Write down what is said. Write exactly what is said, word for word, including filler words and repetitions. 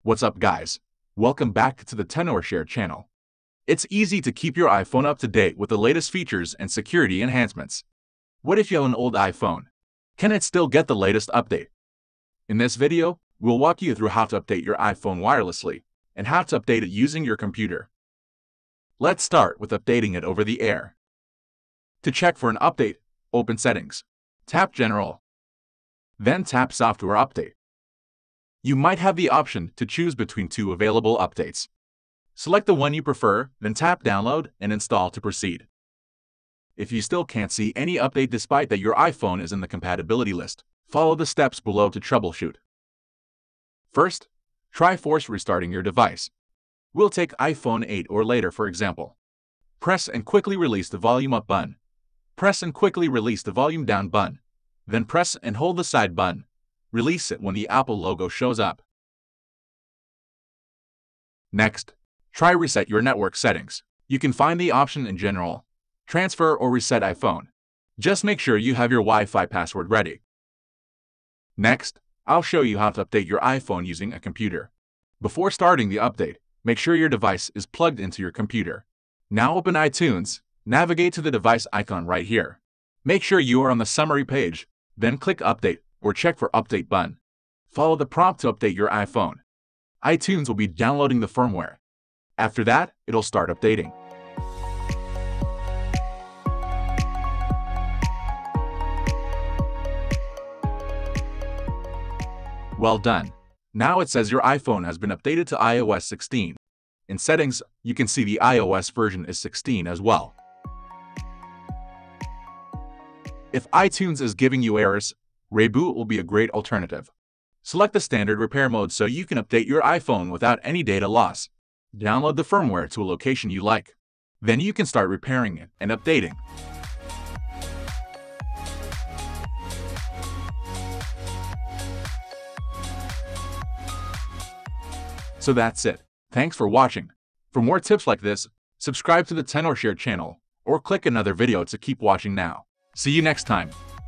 What's up, guys? Welcome back to the TenorShare channel. It's easy to keep your iPhone up to date with the latest features and security enhancements. What if you have an old iPhone? Can it still get the latest update? In this video, we'll walk you through how to update your iPhone wirelessly and how to update it using your computer. Let's start with updating it over the air. To check for an update, open Settings, tap General, then tap Software Update. You might have the option to choose between two available updates. Select the one you prefer, then tap Download and Install to proceed. If you still can't see any update despite that your iPhone is in the compatibility list, follow the steps below to troubleshoot. First, try force restarting your device. We'll take iPhone eight or later for example. Press and quickly release the volume up button. Press and quickly release the volume down button. Then press and hold the side button. Release it when the Apple logo shows up. Next, try reset your network settings. You can find the option in General, Transfer or Reset iPhone. Just make sure you have your Wi-Fi password ready. Next, I'll show you how to update your iPhone using a computer. Before starting the update, make sure your device is plugged into your computer. Now open iTunes, navigate to the device icon right here. Make sure you are on the summary page, then click Update or check for Update button. Follow the prompt to update your iPhone. iTunes will be downloading the firmware. After that, it'll start updating. Well done. Now it says your iPhone has been updated to i O S sixteen. In Settings, you can see the iOS version is sixteen as well. If iTunes is giving you errors, ReiBoot will be a great alternative. Select the standard repair mode so you can update your iPhone without any data loss. Download the firmware to a location you like. Then you can start repairing it and updating. So that's it. Thanks for watching. For more tips like this, subscribe to the TenorShare channel or click another video to keep watching now. See you next time.